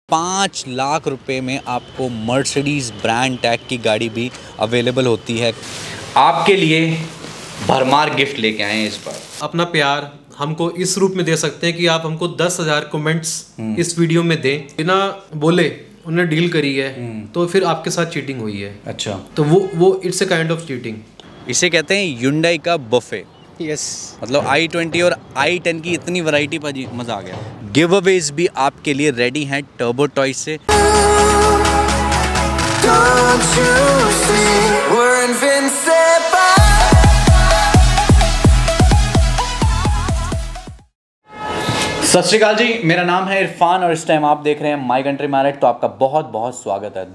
5 लाख रुपए में आपको मर्सिडीज ब्रांड टैग की गाड़ी भी अवेलेबल होती है। आपके लिए भरमार गिफ्ट लेके आए हैं इस बार। अपना प्यार हमको इस रूप में दे सकते हैं कि आप हमको 10,000 कमेंट्स इस वीडियो में दें। बिना बोले उन्होंने डील करी है तो फिर आपके साथ चीटिंग हुई है। अच्छा, तो वो it's a kind of cheating. इसे कहते हैं Hyundai का बफे। यस, मतलब i20 और i10 की इतनी वैरायटी पाजी, मज़ा आ गया। गिव अवेज भी आपके लिए रेडी हैं टर्बो टॉयज से। सत श्री अकाल जी, मेरा नाम है इरफान और इस टाइम आप देख रहे हैं माई कंट्री मैरिट। तो आपका बहुत बहुत स्वागत है।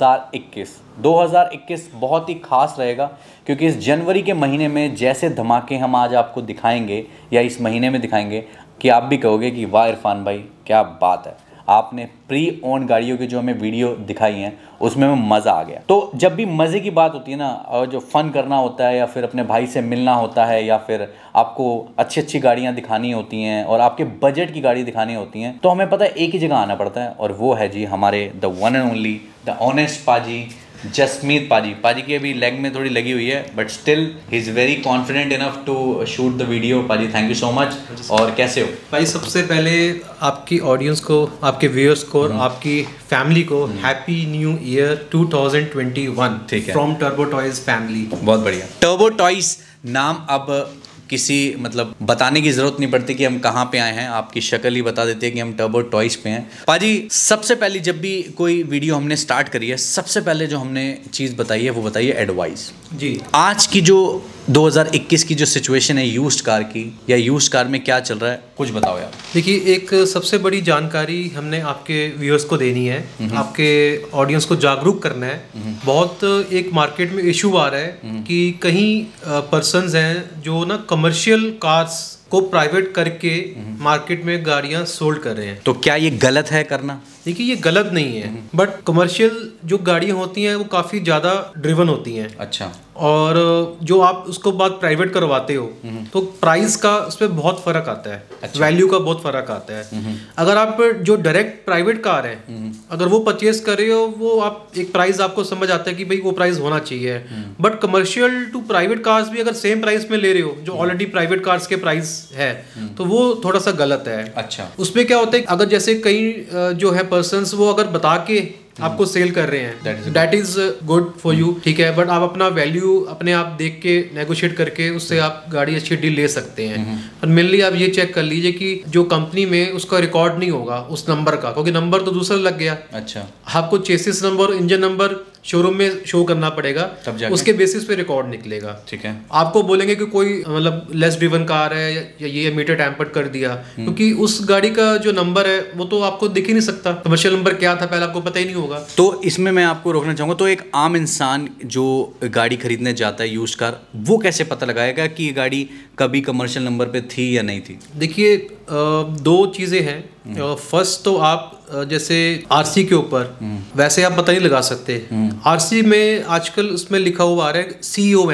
2021 बहुत ही खास रहेगा क्योंकि इस जनवरी के महीने में जैसे धमाके हम आज आपको दिखाएंगे या इस महीने में दिखाएंगे कि आप भी कहोगे कि वाह इरफान भाई क्या बात है, आपने प्री ओन गाड़ियों की जो हमें वीडियो दिखाई हैं उसमें हमें मज़ा आ गया। तो जब भी मज़े की बात होती है ना, और जो फ़न करना होता है या फिर अपने भाई से मिलना होता है या फिर आपको अच्छी अच्छी गाड़ियाँ दिखानी होती हैं और आपके बजट की गाड़ी दिखानी होती हैं, तो हमें पता है एक ही जगह आना पड़ता है और वो है जी हमारे the one and only the honest paaji Jasmeet पाजी की अभी लेग में थोड़ी लगी हुई है but still he is very confident enough to shoot the video. Paaji thank you so much. और कैसे हो भाई? सबसे पहले आपकी ऑडियंस को, आपके व्यूअर्स को और आपकी फैमिली को हैप्पी न्यू ईयर 2021। ठीक है, फ्रॉम टर्बो टॉयज फैमिली। बहुत बढ़िया। टर्बो टॉयज नाम अब किसी मतलब बताने की ज़रूरत नहीं पड़ती कि हम कहाँ पे आए हैं, आपकी शक्ल ही बता देती है कि हम टर्बो टॉयज पे हैं। पाजी सबसे पहले जब भी कोई वीडियो हमने स्टार्ट करी है, सबसे पहले जो हमने चीज़ बताई है वो बताई है एडवाइस। जी, आज की जो 2021 की जो सिचुएशन है यूज्ड कार की या यूज्ड कार में क्या चल रहा है, कुछ बताओ यार। देखिए, एक सबसे बड़ी जानकारी हमने आपके व्यूअर्स को देनी है, आपके ऑडियंस को जागरूक करना है। बहुत एक मार्केट में इशू आ रहा है कि कहीं पर्सन्स हैं जो ना कमर्शियल कार्स को प्राइवेट करके मार्केट में गाड़ियां सोल्ड कर रहे हैं। तो क्या ये गलत है करना? देखिए, ये गलत नहीं है बट कमर्शियल जो गाड़ियां होती हैं वो काफ़ी ज़्यादा ड्रिवन होती हैं। अच्छा। और जो आप उसको बाद प्राइवेट करवाते हो तो प्राइस का उस पर बहुत फर्क आता है। अच्छा। वैल्यू का बहुत फर्क आता है। अगर आप जो डायरेक्ट प्राइवेट कार है अगर वो परचेज कर रहे हो, वो आप एक प्राइस आपको समझ आता है कि भाई वो प्राइस होना चाहिए। But commercial to private cars भी अगर सेम प्राइस में ले रहे हो जो ऑलरेडी प्राइवेट कार्स के प्राइस है तो वो थोड़ा सा गलत है। अच्छा। उसमें क्या होता है, अगर जैसे कई जो है पर्सन्स वो अगर बता के आपको सेल कर रहे हैं, that is good for you, ठीक है। बट आप अपना वैल्यू अपने आप देख के नेगोशिएट करके उससे आप गाड़ी अच्छी डील ले सकते हैं। पर मेनली आप ये चेक कर लीजिए कि जो कंपनी में उसका रिकॉर्ड नहीं होगा उस नंबर का, क्योंकि नंबर तो दूसरा लग गया। अच्छा। आपको chassis number, engine number showroom में शो करना पड़ेगा, उसके बेसिस पे रिकॉर्ड निकलेगा। ठीक है। आपको बोलेंगे कि कोई मतलब लेस ड्रिवन कार है या ये मीटर टैम्पर्ड कर दिया, क्योंकि उस गाड़ी का जो नंबर है वो तो आपको दिख ही नहीं सकता। कमर्शियल नंबर क्या था पहले आपको पता ही नहीं होगा। तो इसमें मैं आपको रोकना चाहूँगा, तो एक आम इंसान जो गाड़ी खरीदने जाता है यूज्ड कार, वो कैसे पता लगाएगा कि ये गाड़ी कभी कमर्शियल नंबर पे थी या नहीं थी? देखिए, दो चीज़ें हैं। फर्स्ट तो आप जैसे आरसी के ऊपर वैसे आप पता नहीं लगा सकते। आरसी में आजकल उसमें लिखा हुआ आ रहा है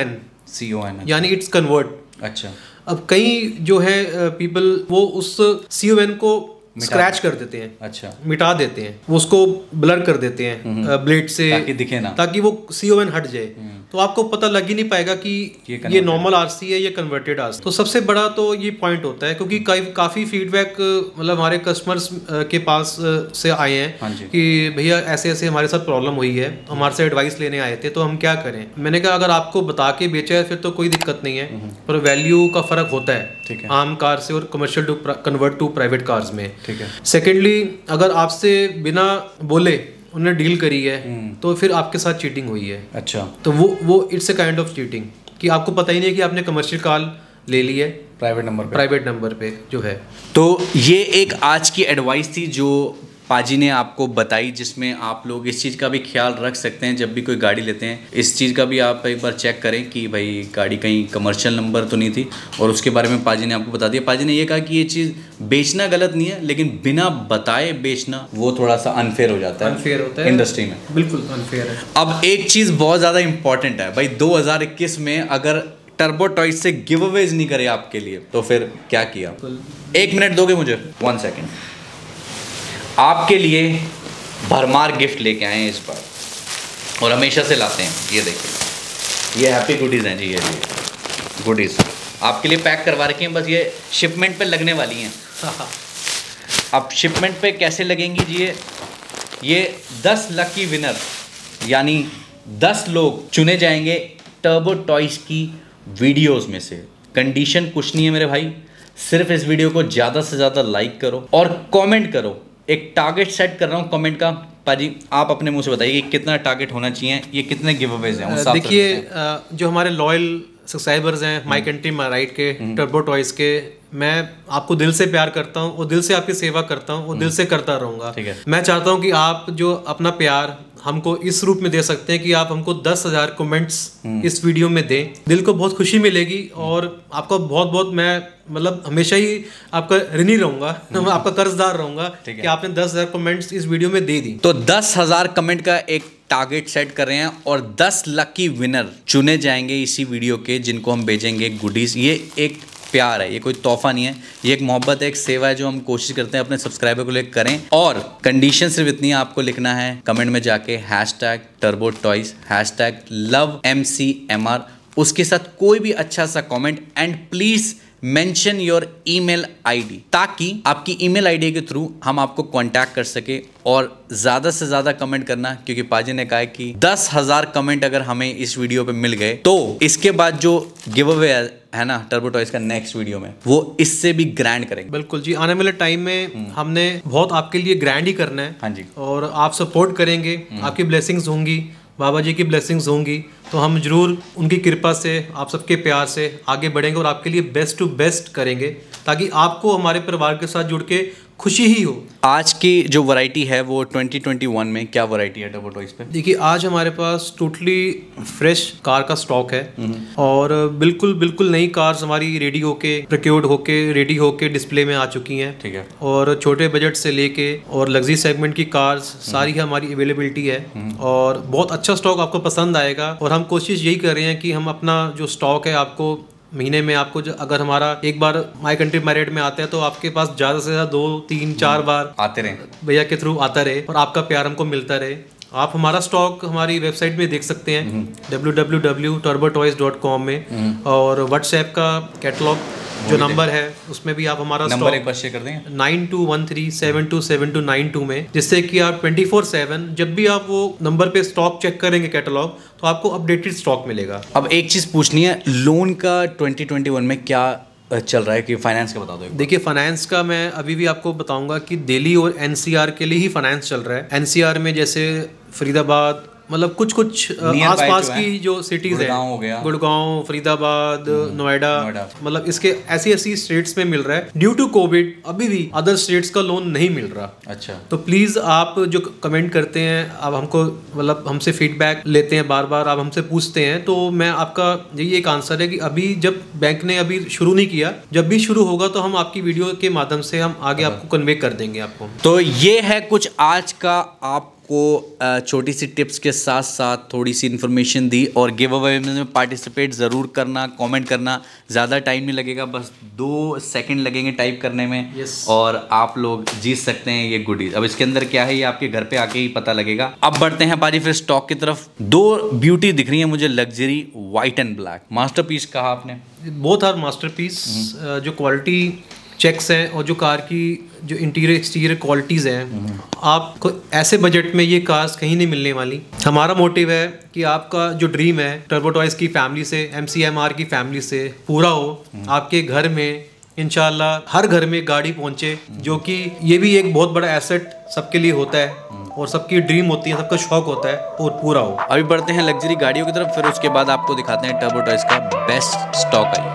CON यानी इट्स कन्वर्ट। अच्छा। अब कई जो है पीपल वो उस CON को स्क्रैच कर देते हैं। अच्छा। मिटा देते हैं, वो उसको ब्लर कर देते हैं ब्लेड से ताकि दिखे ना, ताकि वो CON हट जाए। तो आपको पता लग ही नहीं पाएगा कि ये नॉर्मल आरसी है या कन्वर्टेड आरसी। तो सबसे बड़ा तो ये पॉइंट होता है, क्योंकि काफ़ी फीडबैक मतलब हमारे कस्टमर्स के पास से आए हैं कि भैया ऐसे ऐसे हमारे साथ प्रॉब्लम हुई है, हमारे से एडवाइस लेने आए थे तो हम क्या करें। मैंने कहा अगर आपको बता के बेचा है फिर तो कोई दिक्कत नहीं है, पर वैल्यू का फर्क होता है आम कार से और commercial to convert to private cars में। ठीक है। सेकेंडली, अगर आपसे बिना बोले उन्होंने डील करी है तो फिर आपके साथ चीटिंग हुई है। अच्छा। तो वो it's a kind of cheating कि आपको पता ही नहीं कि आपने कमर्शियल कार ले ली है प्राइवेट नंबर पे जो है। तो ये एक आज की एडवाइस थी जो पाजी ने आपको बताई, जिसमें आप लोग इस चीज़ का भी ख्याल रख सकते हैं जब भी कोई गाड़ी लेते हैं। इस चीज़ का भी आप एक बार चेक करें कि भाई गाड़ी कहीं कमर्शियल नंबर तो नहीं थी, और उसके बारे में पाजी ने आपको बता दिया। पाजी ने ये कहा कि ये चीज़ बेचना गलत नहीं है, लेकिन बिना बताए बेचना वो थोड़ा सा अनफेयर हो जाता है, अनफेयर होता है इंडस्ट्री में। बिल्कुल अनफेयर है। अब एक चीज़ बहुत ज़्यादा इंपॉर्टेंट है भाई, 2021 में अगर टर्बो टॉयज से गिव अवेज नहीं करे आपके लिए तो फिर क्या किया? 1 मिनट दोगे मुझे? 1 सेकेंड। आपके लिए भरमार गिफ्ट लेके आए हैं इस बार और हमेशा से लाते हैं। ये देखिए, ये हैप्पी गुडीज़ हैं जी, ये गुडीज़ आपके लिए पैक करवा रखी हैं, बस ये शिपमेंट पे लगने वाली हैं। अब शिपमेंट पे कैसे लगेंगी जी? ये 10 लकी विनर यानी 10 लोग चुने जाएंगे टर्बो टॉयज़ की वीडियोस में से। कंडीशन कुछ नहीं है मेरे भाई, सिर्फ इस वीडियो को ज़्यादा से ज़्यादा लाइक करो और कमेंट करो। एक टारगेट सेट कर रहा हूँ कमेंट का। पाजी आप अपने मुंह से बताइए कि कितना टारगेट होना चाहिए, ये कितने गिव अवेज हैं? देखिए, जो हमारे लॉयल सब्सक्राइबर्स हैं माई कंट्री माई राइट के, टर्बो टॉयज़ के, मैं आपको दिल से प्यार करता हूँ और दिल से आपकी सेवा करता हूँ और दिल से करता रहूँगा। मैं चाहता हूँ कि आप जो अपना प्यार हमको इस रूप में दे सकते हैं कि आप हमको 10,000 कमेंट्स इस वीडियो में दें। दिल को बहुत खुशी मिलेगी और आपका बहुत बहुत मैं मतलब हमेशा ही आपका ऋणी रहूँगा, आपका कर्जदार रहूँगा कि आपने 10,000 कमेंट्स इस वीडियो में दे दी। तो 10,000 कमेंट का एक टारगेट सेट कर रहे हैं और 10 लकी विनर चुने जाएंगे इसी वीडियो के, जिनको हम भेजेंगे गुडीज़। ये एक प्यार है, ये कोई तोहफा नहीं है, ये एक मोहब्बत है, एक सेवा है जो हम कोशिश करते हैं अपने सब्सक्राइबर को लेकर करें। और कंडीशन सिर्फ इतनी है, आपको लिखना है कमेंट में जाके #TurboToys #LoveMCMR, उसके साथ कोई भी अच्छा सा comment and please mention your email ID, ताकि आपकी ईमेल आईडी के थ्रू हम आपको कांटेक्ट कर सके। और ज़्यादा से ज़्यादा कमेंट करना, क्योंकि पाजी ने कहा है कि 10,000 कमेंट अगर हमें इस वीडियो पे मिल गए तो इसके बाद जो गिव अवे है ना टर्बो टॉयज़ का नेक्स्ट वीडियो में, वो इससे भी ग्रैंड करेंगे। बिल्कुल जी, आने वाले टाइम में हमने बहुत आपके लिए ग्रैंड ही करना है। हाँ जी, और आप सपोर्ट करेंगे, आपकी ब्लेसिंग्स होंगी, बाबा जी की ब्लेसिंग्स होंगी, तो हम जरूर उनकी कृपा से, आप सबके प्यार से आगे बढ़ेंगे और आपके लिए बेस्ट टू बेस्ट करेंगे, ताकि आपको हमारे परिवार के साथ जुड़ के खुशी ही हो। आज की जो वैरायटी है वो 2021 में क्या वैरायटी है टर्बो टॉयज़ पे? देखिए, आज हमारे पास टोटली फ्रेश कार का स्टॉक है और बिल्कुल बिल्कुल नई कार्स हमारी रेडी होके, प्रोक्योर्ड होके, रेडी होके डिस्प्ले में आ चुकी हैं। ठीक है। और छोटे बजट से लेके और लग्जरी सेगमेंट की कार्स सारी हमारी अवेलेबिलिटी है और बहुत अच्छा स्टॉक आपको पसंद आएगा। और हम कोशिश यही कर रहे हैं कि हम अपना जो स्टॉक है आपको महीने में, आपको अगर हमारा एक बार माई कंट्री माई रेट में आता है तो आपके पास ज़्यादा से ज़्यादा 2, 3, 4 बार आते रहे, भैया के थ्रू आता रहे और आपका प्यार हमको मिलता रहे। आप हमारा स्टॉक हमारी वेबसाइट में देख सकते हैं www.turbotoys.com में, और व्हाट्सएप का कैटलॉग जो नंबर है उसमें भी आप हमारा नंबर एक बार शेयर कर देंगे 9213727292 में, जिससे कि आप 24/7 जब भी आप वो नंबर पे स्टॉक चेक करेंगे कैटलॉग, तो आपको अपडेटेड स्टॉक मिलेगा। अब एक चीज़ पूछनी है, लोन का 2021 में क्या चल रहा है कि फाइनेंस का बता दो। देखिए, फाइनेंस का मैं अभी भी आपको बताऊंगा कि दिल्ली और एनसीआर के लिए ही फाइनेंस चल रहा है। एनसीआर में जैसे फरीदाबाद, मतलब कुछ आसपास की जो सिटीज है, गुड़गांव, फरीदाबाद, नोएडा, मतलब इसके ऐसी स्टेट्स में मिल रहा है। ड्यू टू कोविड अभी भी अदर स्टेट्स का लोन नहीं मिल रहा। अच्छा, तो प्लीज आप जो कमेंट करते हैं, आप हमको मतलब हमसे फीडबैक लेते हैं, बार बार आप हमसे पूछते हैं, तो मैं आपका यही एक आंसर है कि अभी जब बैंक ने अभी शुरू नहीं किया, जब भी शुरू होगा तो हम आपकी वीडियो के माध्यम से हम आगे आपको कन्वे कर देंगे आपको। तो ये है कुछ आज का आपको छोटी सी टिप्स के साथ साथ थोड़ी सी इन्फॉर्मेशन दी। और गिव अवे में पार्टिसिपेट ज़रूर करना, कमेंट करना, ज़्यादा टाइम नहीं लगेगा, बस 2 सेकंड लगेंगे टाइप करने में। और आप लोग जीत सकते हैं ये गुडीज। अब इसके अंदर क्या है ये आपके घर पे आके ही पता लगेगा। अब बढ़ते हैं पाजी फिर स्टॉक की तरफ। 2 ब्यूटी दिख रही है मुझे, luxury white and black, masterpiece कहा आपने। Both are masterpiece. जो क्वालिटी चेक्स हैं और जो कार की जो इंटीरियर एक्सटीरियर क्वालिटीज़ हैं, आपको ऐसे बजट में ये कार्स कहीं नहीं मिलने वाली। हमारा मोटिव है कि आपका जो ड्रीम है टर्बो टॉयज़ की फैमिली से, MCMR की फैमिली से पूरा हो। आपके घर में इंशाल्लाह हर घर में गाड़ी पहुंचे, जो कि ये भी एक बहुत बड़ा एसेट सबके लिए होता है और सबकी ड्रीम होती है, सबका शौक होता है, और पूरा हो। अभी बढ़ते हैं लग्जरी गाड़ियों की तरफ, फिर उसके बाद आपको दिखाते हैं टर्बो टॉयज़ का बेस्ट स्टॉक है।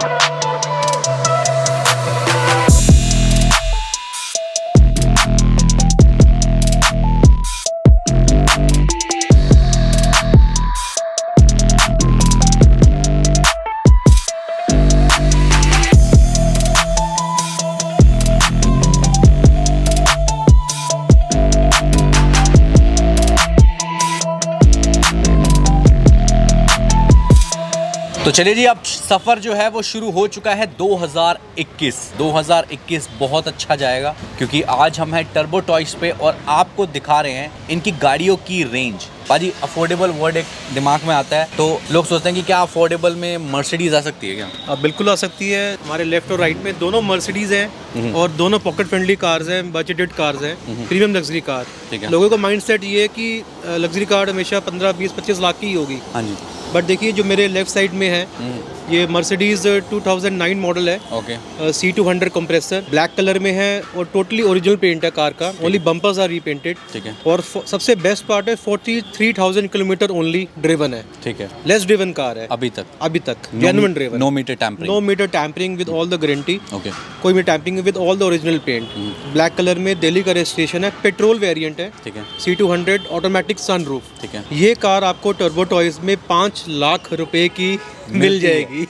तो चलिए जी, आप सफ़र जो है वो शुरू हो चुका है 2021 बहुत अच्छा जाएगा, क्योंकि आज हम हैं टर्बो टॉयज पे और आपको दिखा रहे हैं इनकी गाड़ियों की रेंज। पाजी, अफोर्डेबल वर्ड एक दिमाग में आता है तो लोग सोचते हैं कि क्या अफोर्डेबल में मर्सिडीज आ सकती है क्या? अब बिल्कुल आ सकती है। हमारे लेफ्ट और राइट में दोनों मर्सिडीज हैं और दोनों पॉकेट फ्रेंडली कार्स हैं, बजटेड कार्स हैं, प्रीमियम लग्जरी कार। लोगों का माइंडसेट ये है कि लग्जरी कार हमेशा 15, 20, 25 लाख की ही होगी। हाँ जी। बट देखिए जो मेरे लेफ्ट साइड में है ये मर्सिडीज 2009 मॉडल है। Okay. C200 compressor black colour में है और टोटली ओरिजिनल पेंट है कार का। Only bumpers are repainted. ठीक है। और सबसे बेस्ट पार्ट है 43,000 किलोमीटर ओनली ड्रिवन है। ठीक है। लेस ड्रिवन कार है अभी तक genuine driven. No meter tampering with all the guarantee. Okay. कोई भी tampering with all the original paint. Black colour में दिल्ली का रजिस्ट्रेशन है, पेट्रोल वेरिएंट है। ठीक है। C200 automatic sunroof. ठीक है। ये कार आपको टर्बो टॉयज में 5 लाख रुपए की मिल जाएगी।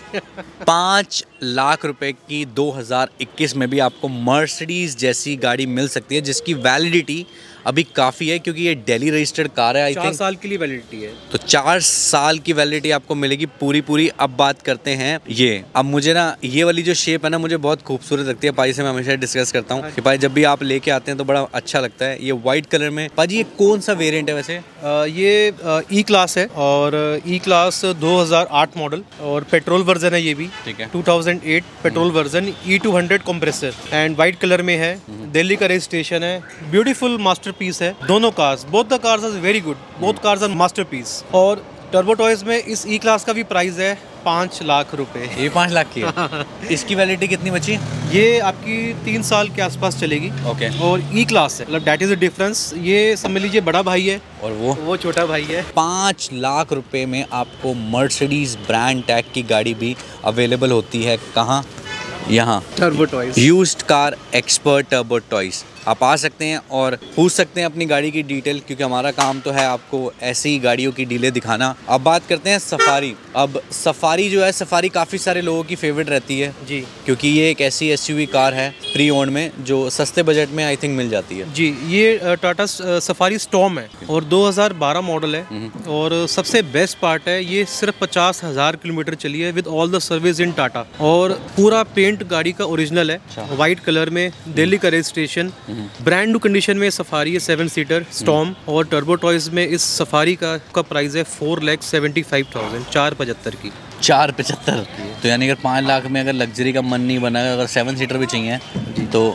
5 लाख रुपए की 2021 में भी आपको मर्सिडीज जैसी गाड़ी मिल सकती है, जिसकी वैलिडिटी अभी काफ़ी है, क्योंकि ये दिल्ली रजिस्टर्ड कार है। आई थिंक 4 साल के लिए वैलिडिटी है। तो 4 साल की वैलिडिटी आपको मिलेगी पूरी। अब बात करते हैं ये। अब मुझे ना ये वाली जो शेप है ना मुझे बहुत खूबसूरत लगती है। पाजी से मैं हमेशा डिस्कस करता हूँ कि भाई जब भी आप लेके आते हैं तो बड़ा अच्छा लगता है। ये व्हाइट कलर में। पाजी ये कौन सा वेरिएंट है वैसे? ये ई क्लास है और ई क्लास 2008 मॉडल और पेट्रोल वर्जन है ये भी। ठीक है। 2008 petrol version E200 compressor and white colour में है। दिल्ली का रजिस्ट्रेशन है। ब्यूटीफुल मास्टरपीस है दोनों cars. Both the cars are very good. Both cars are masterpiece. और टर्बो टॉयज में इस ई क्लास का भी प्राइस है 5 लाख रुपए। ये 5 लाख की है। इसकी वैलिडिटी कितनी बची? ये आपकी 3 साल के आसपास चलेगी। ओके। और ई क्लास है, मतलब दैट इज द डिफरेंस। ये समझ लीजिए बड़ा भाई है और वो छोटा भाई है। 5 लाख रुपए में आपको मर्सिडीज ब्रांड टैग की गाड़ी भी अवेलेबल होती है। कहाँ? यहाँ Turbo Toys, used car expert Turbo Toys. आप आ सकते हैं और पूछ सकते हैं अपनी गाड़ी की डिटेल, क्योंकि हमारा काम तो है आपको ऐसी ही गाड़ियों की डीलें दिखाना। अब बात करते हैं सफारी। अब सफारी जो है, सफारी काफ़ी सारे लोगों की फेवरेट रहती है जी, क्योंकि ये एक ऐसी SUV कार है प्री ओन्ड में जो सस्ते बजट में आई थिंक मिल जाती है जी। ये टाटा सफारी स्टॉर्म है और 2012 मॉडल है और सबसे बेस्ट पार्ट है ये सिर्फ 50,000 किलोमीटर चली है with all the service in Tata. और पूरा पेंट गाड़ी का ओरिजिनल है, व्हाइट कलर में, दिल्ली का रजिस्ट्रेशन, ब्रांड न्यू कंडीशन में सफारी है 7 सीटर स्टॉर्म। और टर्बो टॉयज में इस सफारी का प्राइस है 4,75,000, 4,75 की। 4,75 तो यानी अगर 5 लाख में अगर लग्जरी का मन नहीं बना, अगर 7 सीटर भी चाहिए तो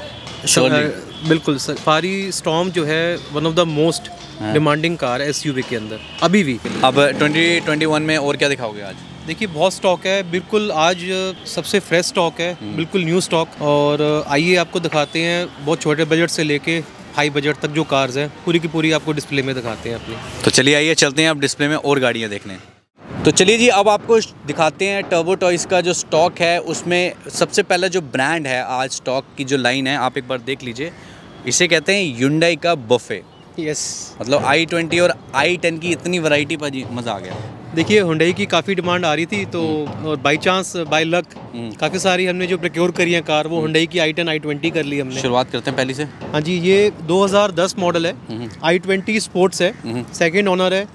बिल्कुल। सफारी स्टॉर्म जो है one of the most demanding car है SUV के अंदर अभी भी। अब 2021 में और क्या दिखाओगे आज? देखिए बहुत स्टॉक है, बिल्कुल आज सबसे फ्रेश स्टॉक है, बिल्कुल न्यू स्टॉक। और आइए आपको दिखाते हैं बहुत छोटे बजट से लेके हाई बजट तक जो कार्स हैं पूरी की पूरी आपको डिस्प्ले में दिखाते हैं अपनी। तो चलिए आइए चलते हैं अब डिस्प्ले में और गाड़ियाँ देखने। तो चलिए जी अब आपको दिखाते हैं टर्बो टॉयज का जो स्टॉक है। उसमें सबसे पहला जो ब्रांड है आज स्टॉक की जो लाइन है आप एक बार देख लीजिए। इसे कहते हैं Hyundai का बफे। यस। मतलब i20 और i10 की इतनी वैरायटी पाजी, मज़ा आ गया। देखिए Hyundai की काफ़ी डिमांड आ रही थी तो और बाई चांस बाई लक काफ़ी सारी हमने जो प्रोक्योर करी है कार वो Hyundai की i10 i20 कर ली हमने। शुरुआत करते हैं पहली से। हाँ जी, ये 2010 मॉडल है, i20 स्पोर्ट्स है, सेकंड ओनर है,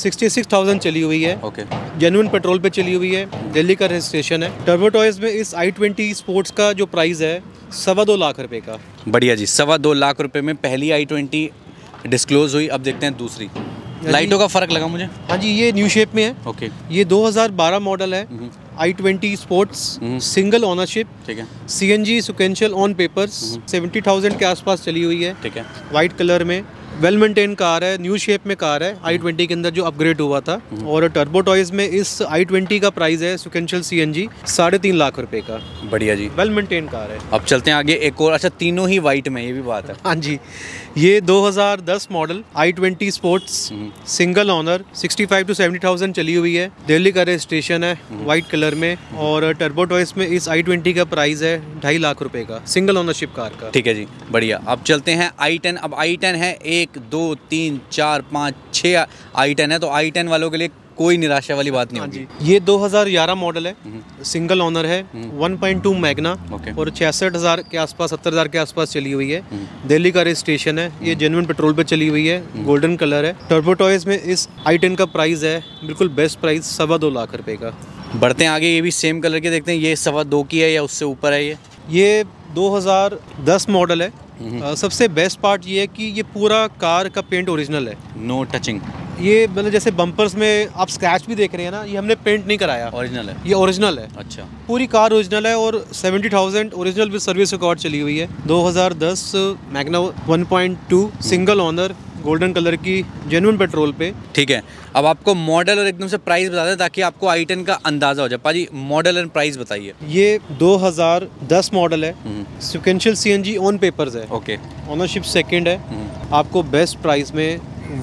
66,000 चली हुई है। ओके। जेन्युइन पेट्रोल पे चली हुई है, दिल्ली का रजिस्ट्रेशन है। टर्बो टॉयज में इस i20 स्पोर्ट्स का जो प्राइस है 2.25 लाख रुपए का। बढ़िया जी, 2.25 लाख रुपए में पहली i20 डिस्क्लोज हुई। अब देखते हैं दूसरी। लाइटों का फर्क लगा मुझे। हाँ जी, ये न्यू शेप में है। ओके। ये 2012 मॉडल है, i20 स्पोर्ट्स, सिंगल ओनरशिप। ठीक है। CNG सिक्वेंशियल ऑन पेपर्स, 70,000 के आसपास चली हुई है। ठीक है। वाइट कलर में, वेल मेंटेन कार है, न्यू शेप में कार है, i20 के अंदर जो अपग्रेड हुआ था। और टर्बो टॉयज में इस i20 का प्राइस है सिक्वेंशियल CNG 3.5 लाख रुपए का। बढ़िया जी, वेल मेंटेन कार है। अब चलते हैं आगे एक और। अच्छा, तीनों ही वाइट में, ये भी बात है। हाँ जी, ये 2010 model i20 sports, single owner, 65 to 70,000 चली हुई है, दिल्ली का रजिस्ट्रेशन है, वाइट कलर में। और टर्बो टॉयज में इस i20 का प्राइस है 2.5 लाख रुपए का, सिंगल ओनरशिप कार का। ठीक है जी, बढ़िया। अब चलते हैं i10। अब i10 है 1 2 3 4 5 6 i10 है, तो i10 वालों के लिए कोई निराशा वाली बात नहीं होगी। ये 2011 मॉडल है, सिंगल ओनर है, 1.2 मैग्ना और 66,000 के आसपास 70,000 के आसपास चली हुई है, दिल्ली का रजिस्ट्रेशन है। ये जेन्युइन पेट्रोल पे चली हुई है, गोल्डन कलर है। टर्बो टॉयज में इस i10 का प्राइस है बिल्कुल बेस्ट प्राइस 2.25 लाख रुपए का। बढ़ते हैं आगे, ये भी सेम कलर के देखते हैं, ये 2.25 की है या उससे ऊपर है? ये 2010 मॉडल है। सबसे बेस्ट पार्ट ये है कि ये पूरा कार का पेंट ओरिजिनल है, नो टचिंग। ये मतलब जैसे बम्पर्स में आप स्क्रैच भी देख रहे हैं ना, ये हमने पेंट नहीं कराया, ओरिजिनल है, ये ओरिजिनल है। अच्छा, पूरी कार ओरिजिनल है और 70,000 ओरिजिनल विद सर्विस रिकॉर्ड चली हुई है। 2010 Magna 1.2 single owner, golden colour की, जेन्युइन पेट्रोल पे। ठीक है, अब आपको मॉडल और एकदम से प्राइस बता दें ताकि आपको i10 का अंदाजा हो जाए। पाजी मॉडल एंड प्राइस बताइए। ये 2010 मॉडल है, सिक्वेंशियल CNG ऑन पेपर्स है, ओके, ओनरशिप सेकंड है। आपको बेस्ट प्राइस में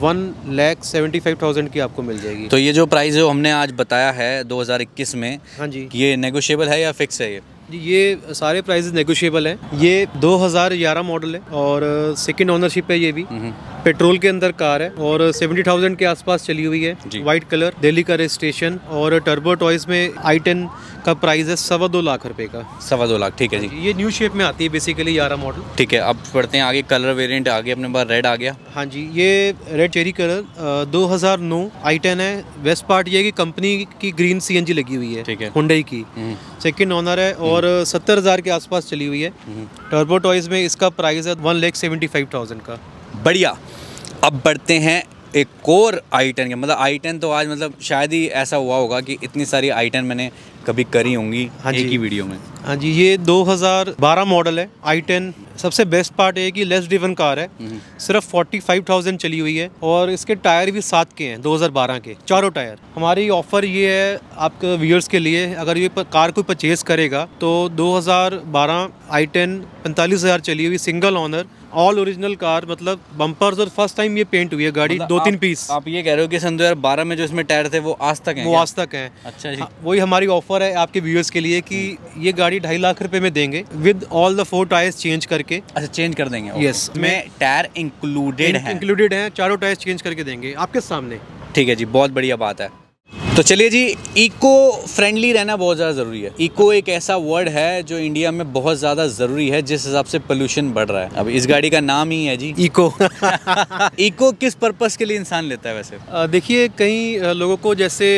1,75,000 की आपको मिल जाएगी। तो ये जो प्राइस है हमने आज बताया है 2021 में, हाँ जी, ये नेगोशिएबल है या फिक्स है? ये सारे प्राइसेस नेगोशिएबल हैं। ये 2011 मॉडल है और सेकंड ओनरशिप है, ये भी पेट्रोल के अंदर कार है और 70,000 के आसपास चली हुई है, वाइट कलर, दिल्ली का रजिस्ट्रेशन। और टर्बो टॉयज में i10 का प्राइस है 2.25 लाख रुपए का। 2.25 लाख, ठीक है जी। ये न्यू शेप में आती है बेसिकली 11 मॉडल। ठीक है, अब बढ़ते हैं आगे, कलर वेरिएंट आगे अपने पास रेड आ गया। हाँ जी, ये रेड चेरी कलर 2009 i10 है। बेस्ट पार्ट ये है कि कंपनी की ग्रीन CNG लगी हुई है, ठीक है, हुंडई की, सेकंड ओनर है और 70,000 के आसपास चली हुई है। टर्बो टॉयज में इसका प्राइस है 1,75,000 का। बढ़िया। अब बढ़ते हैं एक और i10 के, मतलब i10 तो आज मतलब शायद ही ऐसा हुआ होगा कि इतनी सारी i10 मैंने कभी करी होंगी एक ही वीडियो में। हाँ जी, ये 2012 मॉडल है i10। सबसे बेस्ट पार्ट है कि लेस ड्रिवन कार है, सिर्फ 45,000 चली हुई है और इसके टायर भी 7 के हैं, 2012 के चारों टायर। हमारी ऑफर ये है आपके व्यूअर्स के लिए, अगर ये कार कोई परचेज करेगा तो 2012 i10 45,000 चली हुई, single owner, all original car, मतलब बम्पर्स और फर्स्ट टाइम ये पेंट हुई है गाड़ी, मतलब 2-3 पीस। आप ये कह रहे हो कि सन 2012 में जो इसमें टायर थे वो आज तक हैं? वो आज तक हैं। अच्छा जी। वही हमारी ऑफर है आपके व्यूअर्स के लिए कि ये गाड़ी 2.5 लाख रुपए में देंगे with all the 4 tyres change करके। अच्छा, चेंज कर देंगे? यस, में टायर इंक्लूडेड हैं, चारों टायर्स चेंज करके देंगे आपके सामने। ठीक है जी, बहुत बढ़िया बात है। तो चलिए जी, इको फ्रेंडली रहना बहुत ज़्यादा ज़रूरी है। इको एक ऐसा वर्ड है जो इंडिया में बहुत ज़्यादा ज़रूरी है जिस हिसाब से पोल्यूशन बढ़ रहा है। अब इस गाड़ी का नाम ही है जी इको। इको किस पर्पस के लिए इंसान लेता है वैसे? देखिए, कई लोगों को जैसे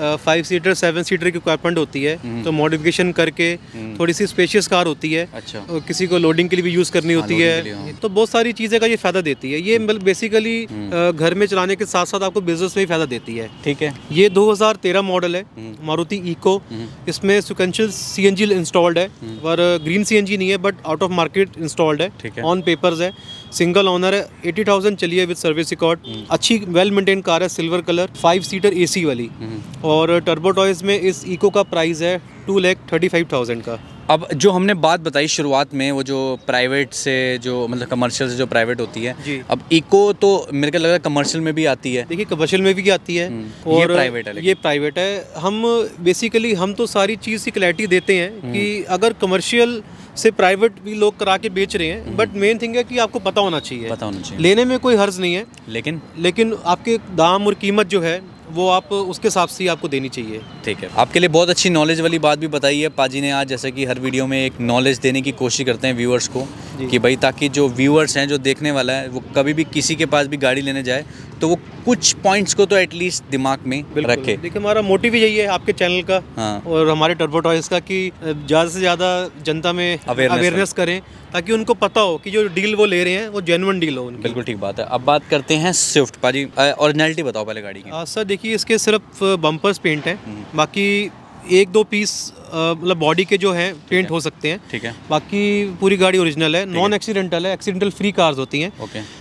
5 सीटर 7 सीटर की रिक्वायरमेंट होती है तो मॉडिफिकेशन करके थोड़ी सी स्पेशियस कार होती है। अच्छा। किसी को लोडिंग के लिए भी यूज़ करनी होती है, तो बहुत सारी चीज़ें का ये फ़ायदा देती है। ये बेसिकली घर में चलाने के साथ साथ आपको बिजनेस में भी फ़ायदा देती है। ठीक है, ये 2013 मॉडल है, मारुति इको। इसमें सिक्वेंशियल CNG इंस्टॉल्ड है और ग्रीन CNG नहीं है, but out of market installed है, ऑन पेपर्स है, सिंगल ओनर है, 80,000 चली है विद सर्विस रिकॉर्ड। अच्छी वेल मेंटेन कार है, सिल्वर कलर, 5 सीटर AC वाली। और टर्बो टॉयज में इस इको का प्राइस है 2,35,000 का। अब जो हमने बात बताई शुरुआत में, वो जो प्राइवेट से जो मतलब कमर्शियल से जो प्राइवेट होती है जी, अब इको तो मेरे को लग रहा है कमर्शियल में भी आती है। देखिए, कमर्शियल में भी आती है और ये प्राइवेट है। ये प्राइवेट है। हम बेसिकली हम तो सारी चीज़ की क्लैरिटी देते हैं कि अगर कमर्शियल से प्राइवेट भी लोग करा के बेच रहे हैं, बट मेन थिंग है कि आपको पता होना चाहिए। लेने में कोई हर्ज नहीं है, लेकिन आपके दाम और कीमत जो है वो आप उसके हिसाब से आपको देनी चाहिए। ठीक है, आपके लिए बहुत अच्छी नॉलेज वाली बात भी बताई है पाजी ने आज, जैसे कि हर वीडियो में एक नॉलेज देने की कोशिश करते हैं व्यूअर्स को कि भाई ताकि जो व्यूअर्स हैं, जो देखने वाला है, वो कभी भी किसी के पास भी गाड़ी लेने जाए तो वो कुछ पॉइंट्स को तो एटलीस्ट दिमाग में रखे। देखिए, हमारा मोटिव यही है आपके चैनल का और हमारे टर्बो टॉयज का कि ज़्यादा से ज़्यादा जनता में अवेयरनेस करें ताकि उनको पता हो कि जो डील वो ले रहे हैं वो जेन्युइन डील हो उनकी। बिल्कुल ठीक बात है। अब बात करते हैं स्विफ्ट। पाजी ओरिजिनलिटी बताओ पहले गाड़ी की। सर देखिए, इसके सिर्फ बम्पर्स पेंट हैं, बाकी 1-2 पीस मतलब बॉडी के जो हैं पेंट हो सकते हैं। ठीक है, बाकी पूरी गाड़ी ओरिजिनल है, नॉन एक्सीडेंटल है, एक्सीडेंटल फ्री कार्स होती हैं।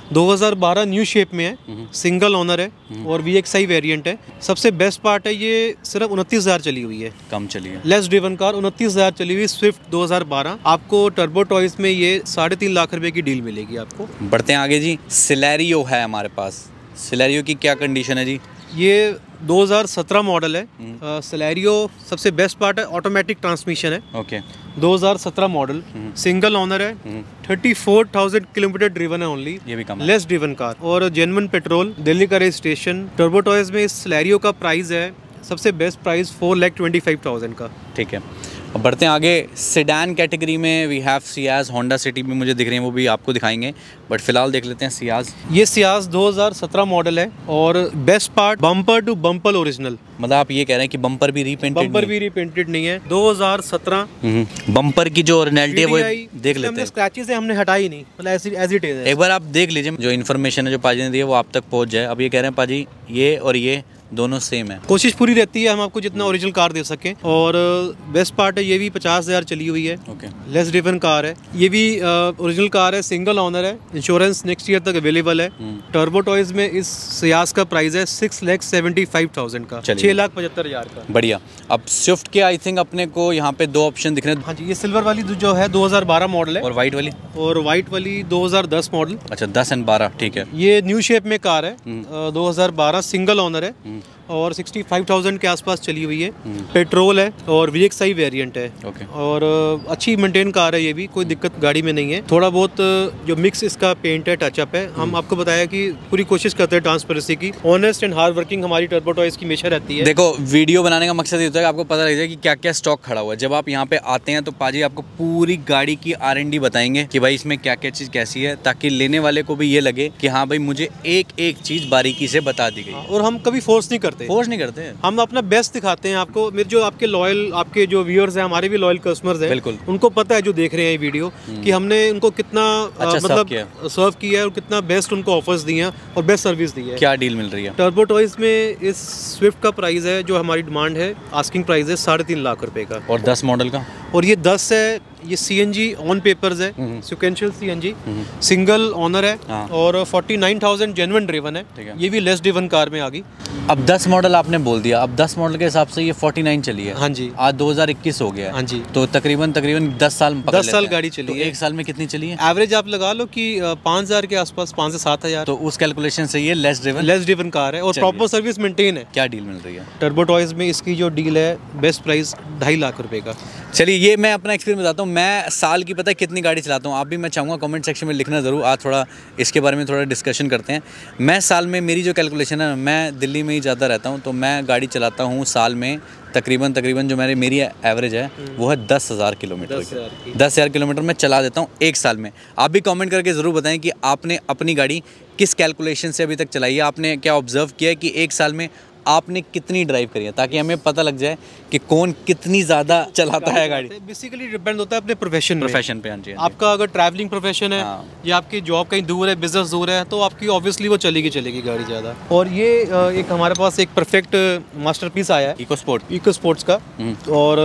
2012 न्यू शेप में है, सिंगल ओनर है और VXI वेरिएंट है। सबसे बेस्ट पार्ट है ये सिर्फ 29,000 चली हुई है, कम चली है, लेस ड्रिवन कार 29,000 चली हुई स्विफ्ट 2012। आपको टर्बो टॉयज में ये 3.5 लाख रुपए की डील मिलेगी आपको। बढ़ते हैं आगे जी, सिलेरियो है हमारे पास। सिलेरियो की क्या कंडीशन है जी? ये 2017 मॉडल है। सिलेरियो सबसे बेस्ट पार्ट है ऑटोमेटिक ट्रांसमिशन है। ओके, 2017 मॉडल, सिंगल ओनर है, 34,000 किलोमीटर ड्रिवन है ओनली, ये भी कम है, लेस ड्रिवन कार और जेन्युइन पेट्रोल, दिल्ली का रजिस्ट्रेशन। टर्बो टॉयज में इस सिलेरियो का प्राइस है, सबसे बेस्ट प्राइस 4,25,000 का। ठीक है, अब बढ़ते हैं आगे। सेडान कैटेगरी में we have Ciaz, Honda City भी मुझे दिख रही है, वो भी आपको दिखाएंगे, बट फिलहाल देख लेते हैं सियाज। ये सियाज 2017 मॉडल है और best part bumper to bumper original. मतलब आप ये कह रहे हैं कि बम्पर भी रीपेंटेड नहीं है। 2017 बम्पर की जो ओरिजिनलिटी है वो देख लेते हैं। स्क्रैचेस है हमने हटाई नहीं, मतलब एज इट इज है। एक बार आप देख लीजिए जो इन्फॉर्मेशन है जो पाजी ने दी है वो आप तक पहुंच जाए। अब ये कह रहे हैं पाजी ये और ये दोनों सेम है। कोशिश पूरी रहती है हम आपको जितना ओरिजिनल कार दे सकें। और बेस्ट पार्ट है ये भी 50,000 चली हुई है। ओके, लेस ड्रिवन कार है। ये भी ओरिजिनल कार है, सिंगल ओनर है, इंश्योरेंस नेक्स्ट ईयर तक अवेलेबल है। टर्बो टॉयज में इस सियाज का प्राइस है 6,75,000 का, 6,75,000 का। बढ़िया। अब स्विफ्ट के आई थिंक अपने को यहाँ पे दो ऑप्शन दिख रहे हैं। हाँ जी, ये सिल्वर वाली जो है 2012 मॉडल है, और वाइट वाली 2010 मॉडल। अच्छा, 10 और 12, ठीक है। ये न्यू शेप में कार है, 2012 सिंगल ओनर है और 65,000 के आसपास चली हुई है। पेट्रोल है और VXI वेरिएंट है। ओके। और अच्छी मेंटेन कार है, ये भी कोई दिक्कत गाड़ी में नहीं है। थोड़ा बहुत जो मिक्स इसका पेंट है, टचअप है। हम आपको बताया कि पूरी कोशिश करते हैं ट्रांसपेरेंसी की। ऑनेस्ट एंड हार्ड वर्किंग हमारी टर्बो टॉयज की हमेशा रहती है। देखो, वीडियो बनाने का मकसद ये होता है कि आपको पता लग जाए कि क्या क्या स्टॉक खड़ा हुआ है। जब आप यहाँ पे आते हैं तो पाजी आपको पूरी गाड़ी की R&D बताएंगे कि भाई इसमें क्या क्या चीज़ कैसी है, ताकि लेने वाले को भी ये लगे कि हाँ भाई मुझे एक एक चीज़ बारीकी से बता दी गई। और हम कभी फोर्स नहीं करते, हम अपना बेस्ट दिखाते हैं आपको। मेरे जो आपके लॉयल, आपके जो व्यूअर्स हैं, हमारे भी लॉयल कस्टमर्स हैं, बिल्कुल उनको पता है जो देख रहे हैं ये वीडियो कि हमने उनको कितना मतलब सर्व किया है और कितना बेस्ट उनको ऑफर्स दिए हैं और बेस्ट सर्विस दी है। क्या डील मिल रही है टर्बो टॉयज में? इस स्विफ्ट का प्राइस है, जो हमारी डिमांड है, आस्किंग प्राइस है 3.5 लाख रुपए का। और 10 मॉडल का? और ये 10 है, ये CNG ऑन पेपर्स है, सिक्वेंशियल CNG, सिंगल ओनर है। हाँ। और 49,000 जेन्युइन ड्रिवन है। ये भी लेस ड्रिवन कार में आ गई। अब 10 मॉडल आपने बोल दिया, अब 10 मॉडल के हिसाब से ये 49 चली है। हाँ जी, आज 2021 हो गया है। हाँ जी, तो तकरीबन 10 साल 10 साल गाड़ी चली तो है। एक साल में कितनी चली है? एवरेज आप लगा लो कि 5,000 के आसपास, 5 से 7,000। तो उस कैलकुलेशन से ये लेस ड्रिवन कार है और प्रॉपर सर्विस मेंटेन है। क्या डील मिल रही है टर्बो टॉयज में? इसकी जो डील है, बेस्ट प्राइस 2.5 लाख रुपए का। चलिए, ये मैं अपना एक्सपीरियंस बताता हूँ। मैं साल की पता है कितनी गाड़ी चलाता हूँ, आप भी मैं चाहूँगा कमेंट सेक्शन में लिखना ज़रूर। आज थोड़ा इसके बारे में थोड़ा डिस्कशन करते हैं। मैं साल में, मेरी जो कैलकुलेशन है, मैं दिल्ली में ही ज़्यादा रहता हूँ, तो मैं गाड़ी चलाता हूँ साल में तकरीबन जो मेरी एवरेज है वो है 10,000 किलोमीटर। 10,000 किलोमीटर मैं चला देता हूँ एक साल में। आप भी कमेंट करके ज़रूर बताएं कि आपने अपनी गाड़ी किस कैलकुलेशन से अभी तक चलाई है, आपने क्या ऑब्जर्व किया है कि एक साल में आपने कितनी ड्राइव करी है, ताकि हमें पता लग जाए कि कौन कितनी ज़्यादा चलाता है गाड़ी। बेसिकली डिपेंड होता है अपने प्रोफेशन पे। हाँ जी। आपका अगर ट्रैवलिंग प्रोफेशन है या आपकी जॉब कहीं दूर है, बिजनेस दूर है, तो आपकी ऑब्वियसली वो चलेगी गाड़ी ज़्यादा। और ये एक हमारे पास एक परफेक्ट मास्टरपीस आया है, इको स्पोर्ट्स का, और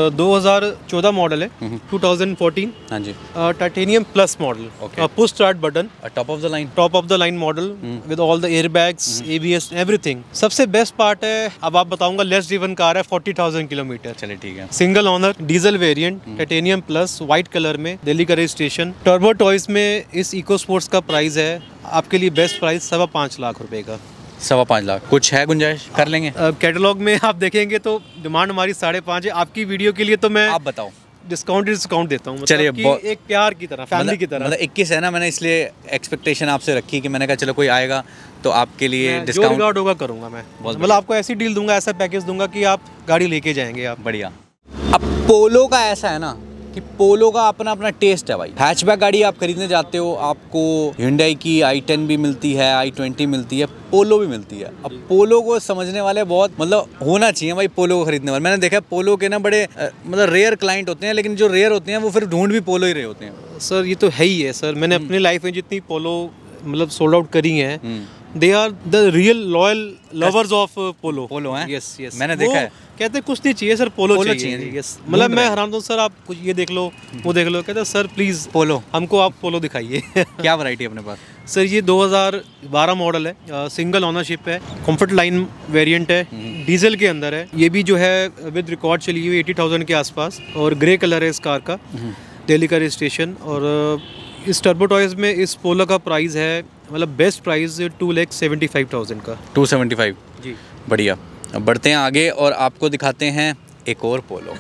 2014 मॉडल है, 2014। हाँ जी। Titanium plus model, push start button, top of the line model with all the airbags, ABS, everything. सबसे बेस्ट पार्ट है, अब आप बताऊंगा, लेस ड्रिवन कार है, 40,000 किलोमीटर। चलिए ठीक है। Single owner, diesel variant, titanium plus, white colour में, दिल्ली का रजिस्ट्रेशन। टर्बो टॉयज में इस इको स्पोर्ट्स का प्राइस है आपके लिए बेस्ट प्राइस 5.25 लाख रुपए का। 5.25 लाख, कुछ है गुंजाइश, कर लेंगे? कैटलॉग में आप देखेंगे तो डिमांड हमारी 5.5 है। आपकी वीडियो के लिए तो मैं, आप बताओ, डिस्काउंट देता हूँ। चलिए, एक प्यार की तरह, फैमिली की तरह। मतलब 21 है ना, मैंने इसलिए एक्सपेक्टेशन आपसे रखी कि मैंने कहा चलो कोई आएगा तो आपके लिए डिस्काउंट, जो रिगार्ड होगा करूँगा मैं। मतलब आपको ऐसी डील दूंगा, ऐसा पैकेज दूंगा कि आप गाड़ी लेके जाएंगे आप। बढ़िया। अब पोलो का ऐसा है ना कि पोलो का अपना अपना टेस्ट है भाई। हैचबैक गाड़ी आप खरीदने जाते हो, आपको Hyundai की i10 भी मिलती है, i20 मिलती है, पोलो भी मिलती है। अब पोलो को समझने वाले बहुत, मतलब होना चाहिए भाई पोलो को खरीदने वाले। मैंने देखा है पोलो के ना बड़े मतलब रेयर क्लाइंट होते हैं, लेकिन जो रेयर होते हैं वो फिर ढूंढ भी पोलो ही रहे होते हैं। सर ये तो है ही है सर, मैंने अपनी लाइफ में जितनी पोलो मतलब सोल्ड आउट करी हैं, they are the real loyal lovers of Polo हैं। यस, मैंने देखा है। कहते कुछ नहीं चाहिए सर, पोलो चाहिए। यस, मतलब मैं हैरान हूँ सर, आप कुछ ये देख लो, वो देख लो, कहते सर प्लीज पोलो, हमको आप पोलो दिखाइए। क्या वैरायटी है अपने पास? सर ये 2012 मॉडल है, सिंगल ओनरशिप है, कंफर्ट लाइन वेरिएंट है, डीजल के अंदर है। ये भी जो है विद रिकॉर्ड चली हुई 80,000 के आसपास, और ग्रे कलर है इस कार का, दिल्ली का रजिस्ट्रेशन। और इस टर्बो टॉयज में इस पोलो का प्राइस है, मतलब बेस्ट प्राइस 2,75,000 का। 275 जी। बढ़िया। अब बढ़ते हैं आगे और आपको दिखाते हैं एक और पोलो।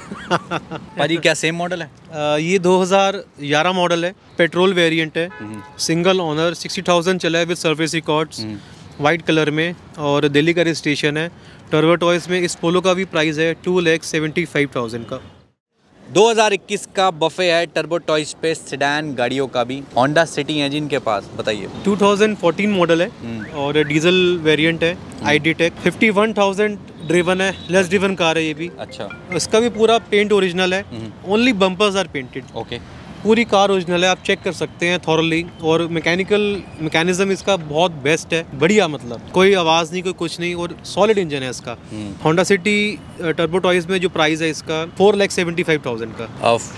भाई क्या सेम मॉडल है? ये 2011 मॉडल है, पेट्रोल वेरिएंट है, सिंगल ओनर, 60,000 चला है with service records, white colour में, और दिल्ली का रजिस्ट्रेशन है। टर्बो टॉयज में इस पोलो का भी प्राइस है 2,75,000 का। 2021 का बफे है टर्बो टॉयज पे सेडान गाड़ियों का भी। होंडा सिटी है जिनके पास, बताइए। 2014 मॉडल है और डीजल वेरिएंट है, ID टेक, 51,000 ड्रिवन है, लेस ड्रिवन कार है ये भी। अच्छा। इसका भी पूरा पेंट ओरिजिनल है, only bumpers are painted. Okay. पूरी कार ओरिजिनल है, आप चेक कर सकते हैं थॉरली। और मैकेनिज्म इसका बहुत बेस्ट है, बढ़िया, मतलब कोई आवाज़ नहीं, कोई कुछ नहीं, और सॉलिड इंजन है इसका। होंडा सिटी टर्बो टॉयज में जो प्राइस है इसका 4,75,000 का।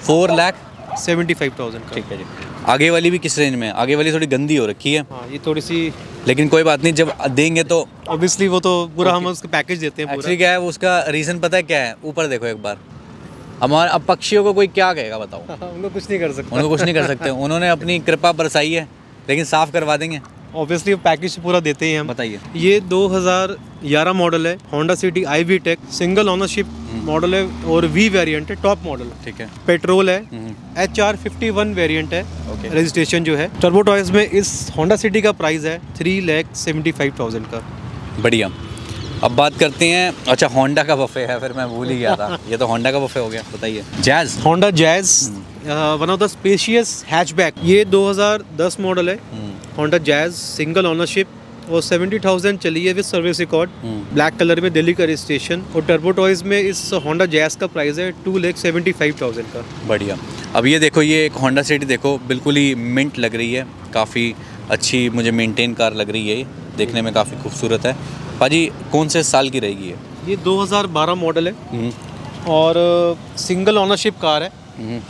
4,75,000 का। ठीक है जी। आगे वाली भी किस रेंज में है? आगे वाली थोड़ी गंदी हो रखी है। हाँ, ये थोड़ी सी, लेकिन कोई बात नहीं, जब देंगे तो ऑब्वियसली वो तो पूरा हम उसका पैकेज देते हैं। एक्चुअली क्या है उसका रीज़न पता है क्या है? ऊपर देखो एक बार। हमारे अब पक्षियों को कोई क्या कहेगा बताओ? उनको कुछ नहीं कर सकते। उनको कुछ नहीं कर सकते। उन्होंने अपनी कृपा बरसाई है, लेकिन साफ करवा देंगे। ऑब्वियसली पैकेज पूरा देते हैं हम। बताइए। ये 2011 मॉडल है, Honda City IV tech, single ownership model है और V वेरिएंट है, टॉप मॉडल। ठीक है। पेट्रोल है, HR 51 वेरिएंट है। Okay. रजिस्ट्रेशन जो है टर्बो टॉयज में इस होंडा सिटी का प्राइस है 3,75,000 का। बढ़िया। अब बात करते हैं, अच्छा होंडा का बफे है, फिर मैं भूल ही गया था। ये तो होंडा का बफे हो गया। बताइए। Jazz, Honda Jazz, one of the spacious hatchback. ये 2010 मॉडल है, होंडा जैज, सिंगल ओनरशिप और 70,000 चली है with service record. Black colour में, दिल्ली का रजिस्ट्रेशन। और टर्बो टॉयज में इस होंडा जैज का प्राइस है 2,75,000 का। बढ़िया। अब ये देखो, ये एक होंडा सिटी देखो, बिल्कुल ही मिंट लग रही है, काफ़ी अच्छी मुझे मेंटेन कार लग रही है। ये देखने में काफ़ी खूबसूरत है। पाजी कौन से साल की रहेगी ये? ये 2012 मॉडल है और सिंगल ओनरशिप कार है,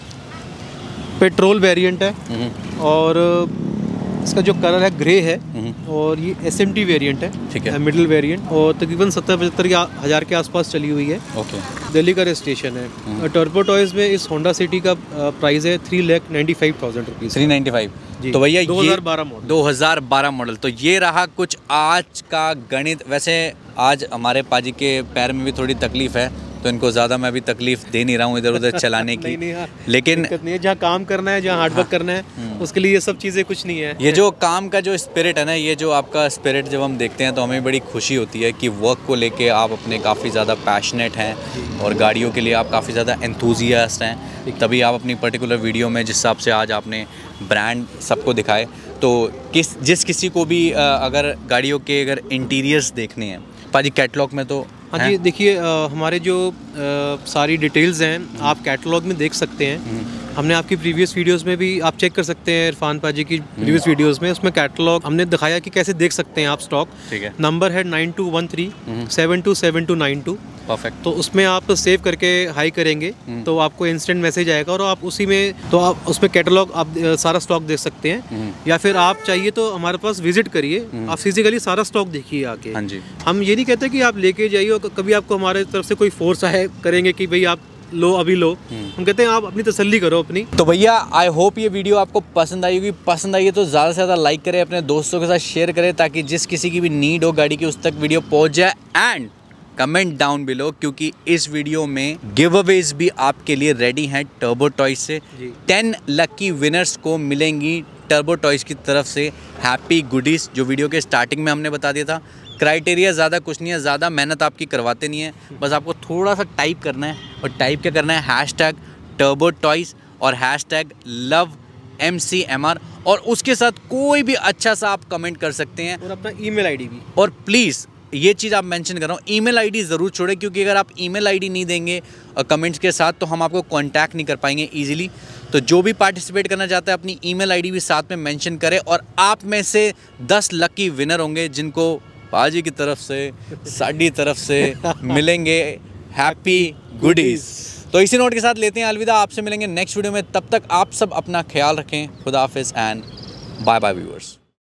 पेट्रोल वेरिएंट है और इसका जो कलर है ग्रे है और ये SMT वेरिएंट है। ठीक है। मिडिल वेरिएंट और तकरीबन 70-75 हज़ार के आसपास चली हुई है। ओके। दिल्ली का रजिस्ट्रेशन है। टर्बो टॉयज में इस होंडा सिटी का प्राइस है 3,95,000 रुपीज़। 395। तो भैया 2012 मॉडल। तो ये रहा कुछ आज का गणित। वैसे आज हमारे पाजी के पैर में भी थोड़ी तकलीफ है, तो इनको ज़्यादा मैं अभी तकलीफ दे नहीं रहा हूँ इधर उधर चलाने की। नहीं, लेकिन नहीं है, जहाँ काम करना है, जहाँ हार्डवर्क करना है, उसके लिए ये सब चीज़ें कुछ नहीं है। ये जो काम का जो स्पिरिट है ना, ये जो आपका स्पिरिट जब हम देखते हैं तो हमें बड़ी खुशी होती है कि वर्क को लेके आप अपने काफ़ी ज़्यादा पैशनेट हैं और गाड़ियों के लिए आप काफ़ी ज़्यादा एंथुजियास्ट हैं। तभी आप अपनी पर्टिकुलर वीडियो में जिस हिसाब से आज आपने ब्रांड सबको दिखाए, तो जिस किसी को भी अगर गाड़ियों के अगर इंटीरियर्स देखने हैं पाजी कैटलॉग में, तो हाँ जी, देखिए हमारे जो सारी डिटेल्स हैं आप कैटलॉग में देख सकते हैं। हमने आपकी प्रीवियस वीडियोस में भी आप चेक कर सकते हैं, इरफान पाजी की प्रीवियस वीडियोस में, उसमें कैटलॉग हमने दिखाया कि कैसे देख सकते हैं आप स्टॉक। ठीक है। नंबर है 9213727292। परफेक्ट। तो उसमें आप सेव करके हाई करेंगे तो आपको इंस्टेंट मैसेज आएगा और आप उसी में, तो आप उसमें कैटलॉग आप सारा स्टॉक देख सकते हैं। या फिर आप चाहिए तो हमारे पास विजिट करिए, आप फिजिकली सारा स्टॉक देखिए आके। हाँ जी। हम ये नहीं कहते कि आप लेके जाइए और कभी आपको हमारे तरफ से कोई फोर्स है करेंगे कि भाई आप लो, अभी लो। हम कहते हैं आप अपनी तसल्ली करो अपनी। तो भैया आई होप ये वीडियो आपको पसंद आई होगी। पसंद आई है तो ज़्यादा से ज़्यादा लाइक करें, अपने दोस्तों के साथ शेयर करें, ताकि जिस किसी की भी नीड हो गाड़ी की उस तक वीडियो पहुंच जाए। एंड कमेंट डाउन बिलो, क्योंकि इस वीडियो में गिव अवेज भी आपके लिए रेडी हैं टर्बो टॉयज से। 10 लकी विनर्स को मिलेंगी टर्बो टॉयज की तरफ से हैप्पी गुडीज़, जो वीडियो के स्टार्टिंग में हमने बता दिया था। क्राइटेरिया ज़्यादा कुछ नहीं है, ज़्यादा मेहनत आपकी करवाते नहीं है, बस आपको थोड़ा सा टाइप करना है। और टाइप क्या करना है? #टर्बो-टॉयज और #LoveMCMR, और उसके साथ कोई भी अच्छा सा आप कमेंट कर सकते हैं, और अपना ईमेल आईडी भी। और प्लीज़ ये चीज़ आप मेंशन कर रहा हूँ, ईमेल आईडी ज़रूर छोड़ें, क्योंकि अगर आप ईमेल आईडी नहीं देंगे कमेंट्स के साथ तो हम आपको कांटेक्ट नहीं कर पाएंगे इजीली। तो जो भी पार्टिसिपेट करना चाहता है अपनी ईमेल आईडी भी साथ में मेंशन करे, और आप में से 10 लकी विनर होंगे जिनको पाजी की तरफ से, साडी तरफ से मिलेंगे हैप्पी गुडीज़। तो इसी नोट के साथ लेते हैं अलविदा, आपसे मिलेंगे नेक्स्ट वीडियो में। तब तक आप सब अपना ख्याल रखें। खुदा हाफिज़ एंड बाय बाय व्यूअर्स।